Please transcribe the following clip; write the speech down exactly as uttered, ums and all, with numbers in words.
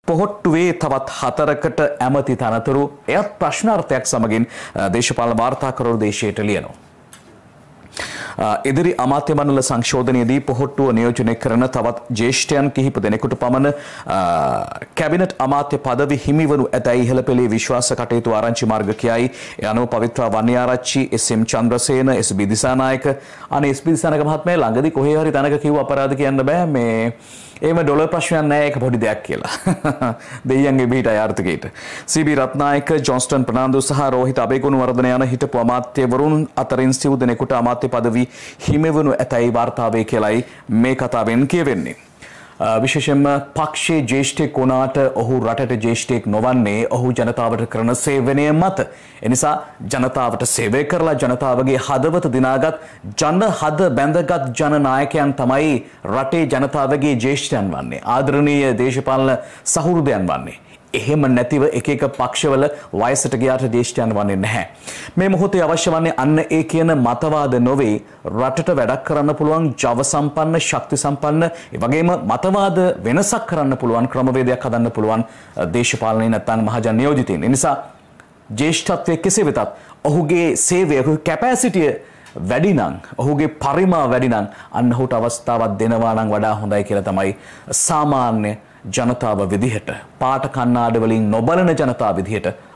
පොහොට්ටුවේ තවත් හතරකට ඇමති තනතුරු එයත් ප්‍රශ්නාර්ථයක් සමගින් දේශපාලන වාර්තාකරුවෝ දේශයට ලියනවා. ඉදිරි අමාත්‍ය මණ්ඩල සංශෝධනයේදී පොහොට්ටුව නියෝජනය කරන තවත් ජ්‍යෙෂ්ඨයන් කිහිප දෙනෙකුට පමණ කැබිනට් අමාත්‍ය පදවි හිමිවනු ඇතැයි ඉහළ පෙළේ විශ්වාස කටයුතු ආරංචි මාර්ග කියයි. ඒ අනුව Pavithra Wanniarachchi, S M Chandrasena, S B Dissanayake අනේ එස් බී දිසානායක මහත්මයා ළඟදී කොහේ හරි තැනක කිව්ව අපරාධ කියන්න බෑ මේ එහෙම ඩොලර් ප්‍රශ්නයක් නැහැ ඒක පොඩි දෙයක් කියලා. දෙයියන්ගේ බීට ආර්ථිකයට. සී බී රත්නායක, ජොන්ස්ටන් ප්‍රනාන්දු සහ රෝහිත අබේගුණවර්ධන යන හිටපු අමාත්‍යවරුන් අතරින් සිව් දෙනෙකුට අමාත්‍ය පදවි හිමිවනු ඇතැයි වාර්තාවේ කියලයි මේ කතාවෙන් කියවෙන්නේ. විශේෂයෙන්ම පක්ෂයේ ජ්‍යෙෂ්ඨයෙක් වුණාට ඔහු රටට ජ්‍යෙෂ්ඨයෙක් නොවන්නේ ඔහු ජනතාවට කරන සේවනය මත. එනිසා ජනතාවට සේවය කරලා ජනතාවගේ හදවත දිනාගත් ජන හද බැඳගත් ජනනායකයන් තමයි රටේ ජනතාවගේ ජ්‍යෙෂ්ඨයන් වන්නේ. ආදරණීය දේශපාලන සහෘදයන් වන්නේ. එහෙම නැතිව එක එක පක්ෂවල වයසට ගියාට ජ්‍යෙෂ්ඨයන් වන්නේ නැහැ. මේ මොහොතේ අවශ්‍ය වන්නේ අන්න ඒ කියන මතවාද නොවේ රටට වැඩක් කරන්න පුළුවන් ජව සම්පන්න, ශක්ති සම්පන්න, ඒ වගේම මතවාද වෙනසක් කරන්න පුළුවන් ක්‍රමවේදයක් හදන්න පුළුවන් දේශපාලනයේ නැත්නම් මහජන නියෝජිතයින්. ඒ නිසා ජ්‍යෙෂ්ඨත්වයේ කෙසේ වෙතත් ඔහුගේ සේවය, ඔහුගේ කැපැසිටිය වැඩි නම්, ඔහුගේ පරිමා වැඩි නම් අන්න ඔහුට අවස්ථාවක් දෙනවා නම් වඩා හොඳයි කියලා තමයි සාමාන්‍ය ජනතාව විදිහට, පාට කන්නාඩ වලින් නොබලන ජනතාව විදිහට